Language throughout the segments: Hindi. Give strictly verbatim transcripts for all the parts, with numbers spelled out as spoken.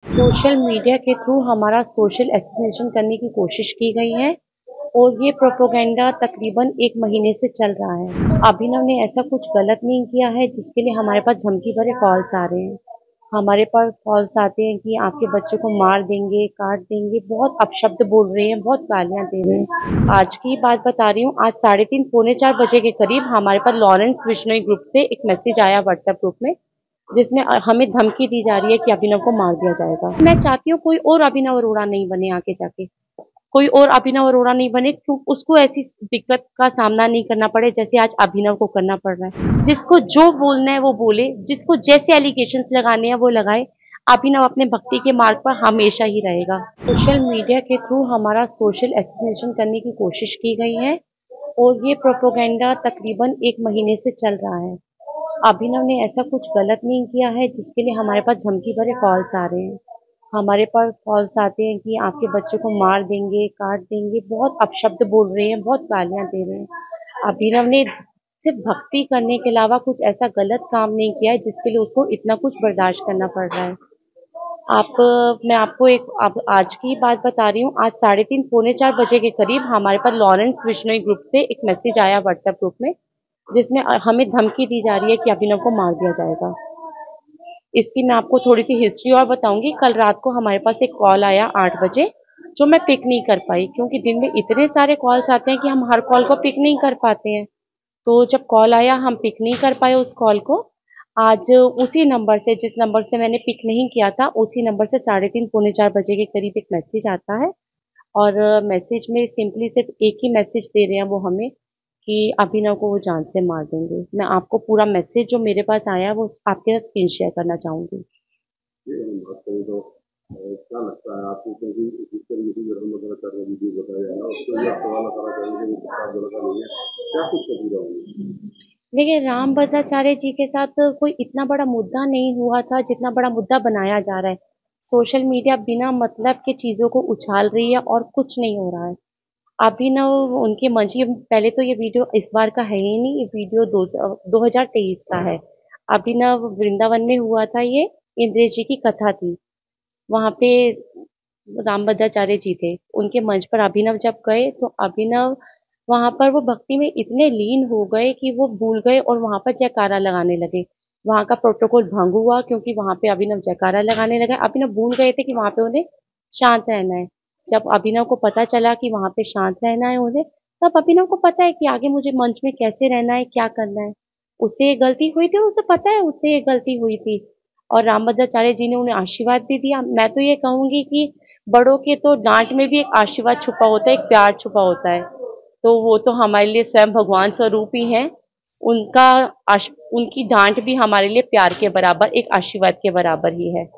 सोशल मीडिया के थ्रू हमारा सोशल एसेसिनेशन करने की कोशिश की गई है और ये प्रोपेगेंडा तकरीबन एक महीने से चल रहा है। अभिनव ने ऐसा कुछ गलत नहीं किया है जिसके लिए हमारे पास धमकी भरे कॉल्स आ रहे हैं। हमारे पास कॉल्स आते हैं कि आपके बच्चे को मार देंगे, काट देंगे, बहुत अपशब्द बोल रहे हैं, बहुत गालियाँ दे रहे हैं। आज की बात बता रही हूँ, आज साढ़े तीन पौने चार बजे के करीब हमारे पास लॉरेंस बिश्नोई ग्रुप से एक मैसेज आया व्हाट्सएप ग्रुप में, जिसमें अ, हमें धमकी दी जा रही है कि अभिनव को मार दिया जाएगा। मैं चाहती हूँ कोई और अभिनव अरोड़ा नहीं बने आगे जाके, कोई और अभिनव अरोड़ा नहीं बने, क्यों उसको ऐसी दिक्कत का सामना नहीं करना पड़े जैसे आज अभिनव को करना पड़ रहा है। जिसको जो बोलना है वो बोले, जिसको जैसे एलिगेशंस लगाने हैं वो लगाए। अभिनव अपने भक्ति के मार्ग पर हमेशा ही रहेगा। सोशल मीडिया के थ्रू हमारा सोशल एसेसिनेशन करने की कोशिश की गई है और ये प्रोपेगेंडा तकरीबन एक महीने से चल रहा है। अभिनव ने ऐसा कुछ गलत नहीं किया है जिसके लिए हमारे पास धमकी भरे कॉल्स आ रहे हैं। हमारे पास कॉल्स आते हैं कि आपके बच्चे को मार देंगे, काट देंगे, बहुत अपशब्द बोल रहे हैं, बहुत गालियाँ दे रहे हैं। अभिनव ने सिर्फ भक्ति करने के अलावा कुछ ऐसा गलत काम नहीं किया है जिसके लिए उसको इतना कुछ बर्दाश्त करना पड़ रहा है। आप मैं आपको एक आप आज की बात बता रही हूँ, आज साढ़े तीन पौने चार बजे के करीब हमारे पास लॉरेंस बिश्नोई ग्रुप से एक मैसेज आया व्हाट्सएप ग्रुप में, जिसमें अ, हमें धमकी दी जा रही है कि अभिनव को मार दिया जाएगा। इसकी मैं आपको थोड़ी-सी हिस्ट्री और बताऊँगी। कल रात को हमारे पास एक कॉल आया आठ बजे, जो मैं पिक नहीं कर पाई, क्योंकि दिन में इतने सारे कॉल्स आते हैं कि हम हर कॉल को पिक नहीं कर पाते हैं। तो जब कॉल आया हम पिक नहीं कर पाए उस कॉल को। आज उसी नंबर से, जिस नंबर से मैंने पिक नहीं किया था, उसी नंबर से साढ़े तीन पौने चार बजे के करीब एक मैसेज आता है और मैसेज में सिंपली सिर्फ एक ही मैसेज दे रहे हैं वो हमें कि अभिनव को वो जान से मार देंगे। मैं आपको पूरा मैसेज जो मेरे पास आया है वो आपके साथ स्क्रीन शेयर करना चाहूँगी। ये हम बात करें तो अ, क्या लगता है आपको, क्योंकि जिस तरीके से जो हम वगैरह कर रहे वीडियो बताया है ना, उसको भी आप सवाल करा चाहेंगे कि सरकार गलत नहीं है, क्या कुछ कसूर है उनमें? देखिए, राम भद्राचार्य जी के साथ कोई इतना बड़ा मुद्दा नहीं हुआ था जितना बड़ा मुद्दा बनाया जा रहा है। सोशल मीडिया बिना मतलब के चीज़ों को उछाल रही है और कुछ नहीं हो रहा है। अभिनव उनके मंझी पहले तो ये वीडियो इस बार का है ही नहीं, ये वीडियो दो स दो हज़ार तेईस का है। अभिनव वृंदावन में हुआ था ये, इंद्र जी की कथा थी। वहाँ पे रामभद्राचार्य जी थे। उनके मंच पर अभिनव जब गए तो अभिनव वहाँ पर वो भक्ति में इतने लीन हो गए कि वो भूल गए और वहाँ पर जयकारा लगाने लगे। वहाँ का प्रोटोकॉल भंग हुआ क्योंकि वहाँ पे अभिनव जयकारा लगाने लगे। अभिनव भूल गए थे कि वहाँ पे उन्हें शांत रहना है। जब अभिनव को पता चला कि वहाँ पे शांत रहना है उन्हें, तब अभिनव को पता है कि आगे मुझे मंच में कैसे रहना है, क्या करना है। उससे ये गलती हुई थी और उसे पता है उससे ये गलती हुई थी। और रामभद्राचार्य जी ने उन्हें आशीर्वाद भी दिया। मैं तो ये कहूँगी कि बड़ों के तो डाँट में भी एक आशीर्वाद छुपा होता है, एक प्यार छुपा होता है। तो वो तो हमारे लिए स्वयं भगवान स्वरूप ही हैं। उनका आश उनकी डाँट भी हमारे लिए प्यार के बराबर, एक आशीर्वाद के बराबर ही है।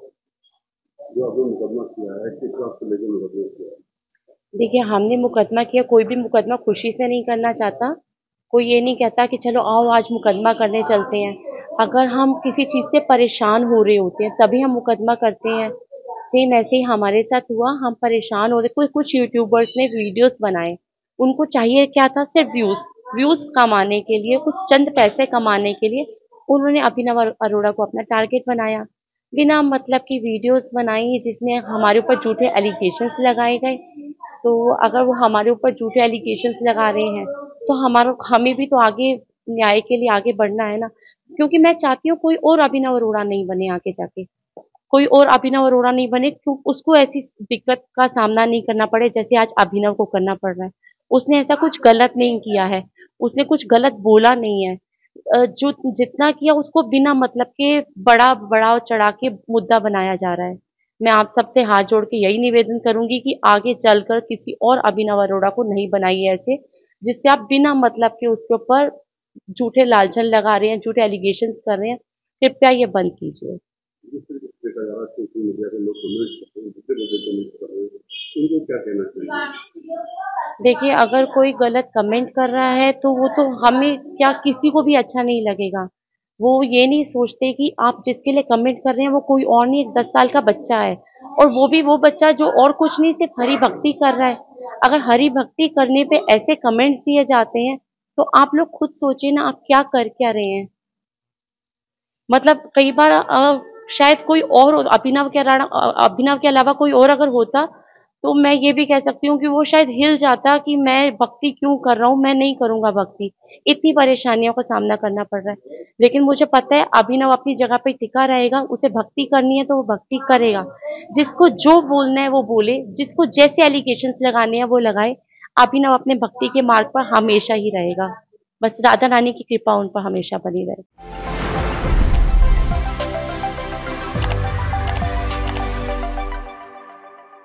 जो आपने मुकदमा किया है, किस बात को लेकर मुकदमा किया है? देखिए, हमने मुकदमा किया, कोई भी मुकदमा खुशी से नहीं करना चाहता। कोई ये नहीं कहता कि चलो आओ आज मुकदमा करने चलते हैं। अगर हम किसी चीज़ से परेशान हो रहे होते हैं तभी हम मुकदमा करते हैं। सेम ऐसे ही हमारे साथ हुआ, हम परेशान हो रहे, कुछ कुछ यूट्यूबर्स ने वीडियोस बनाए। उनको चाहिए क्या था, सिर्फ व्यूज़ व्यूज़ कमाने के लिए, कुछ चंद पैसे कमाने के लिए उन्होंने अभिनव अरो अरोड़ा को अपना टारगेट बनाया। बिना मतलब की वीडियोस बनाई जिसमें हमारे ऊपर झूठे एलिगेशंस लगाए गए। तो अगर वो हमारे ऊपर झूठे एलिगेशंस लगा रहे हैं, तो हमारा हमें भी तो आगे न्याय के लिए आगे बढ़ना है ना। क्योंकि मैं चाहती हूँ कोई और अभिनव अरोड़ा नहीं बने आगे जाके, कोई और अभिनव अरोड़ा नहीं बने, क्यों उसको ऐसी दिक्कत का सामना नहीं करना पड़े जैसे आज अभिनव को करना पड़ रहा है। उसने ऐसा कुछ गलत नहीं किया है, उसने कुछ गलत बोला नहीं है। अ, जो जितना किया उसको बिना मतलब के बड़ा बढ़ा चढ़ा के मुद्दा बनाया जा रहा है। मैं आप सबसे हाथ जोड़ के यही निवेदन करूंगी कि आगे चलकर किसी और अभिनव अरोड़ा को नहीं बनाइए ऐसे, जिससे आप बिना मतलब के उसके ऊपर झूठे लालछन लगा रहे हैं, झूठे एलिगेशंस कर रहे हैं। कृपया ये बंद कीजिए। जिस तरीके से देखा जा रहा है सोशल मीडिया पे लोग कमेंट्स करते हैं, दूसरे लोग कमेंट्स कर रहे हैं, उनको क्या कहना चाहिए? देखिए, अगर कोई गलत कमेंट कर रहा है तो वो तो हमें क्या, किसी को भी अच्छा नहीं लगेगा। वो ये नहीं सोचते कि आप जिसके लिए कमेंट कर रहे हैं वो कोई और नहीं, एक दस साल का बच्चा है और वो भी वो बच्चा जो और कुछ नहीं, सिर्फ हरि भक्ति कर रहा है। अगर हरि भक्ति करने पे ऐसे कमेंट्स दिए जाते हैं तो आप लोग खुद सोचिए ना, आप क्या कर क्या रहे हैं। मतलब कई बार अ, शायद कोई और अभिनव के अलावा अभिनव के अलावा कोई और अगर होता तो मैं ये भी कह सकती हूँ कि वो शायद हिल जाता कि मैं भक्ति क्यों कर रहा हूँ, मैं नहीं करूँगा भक्ति। इतनी परेशानियों का सामना करना पड़ रहा है। लेकिन मुझे पता है अभिनव अपनी जगह पे टिका रहेगा, उसे भक्ति करनी है तो वो भक्ति करेगा। जिसको जो बोलना है वो बोले, जिसको जैसे एलिगेशंस लगाने हैं वो लगाए। अभिनव अपने भक्ति के मार्ग पर हमेशा ही रहेगा। बस राधा रानी की कृपा उन पर हमेशा बनी रहे।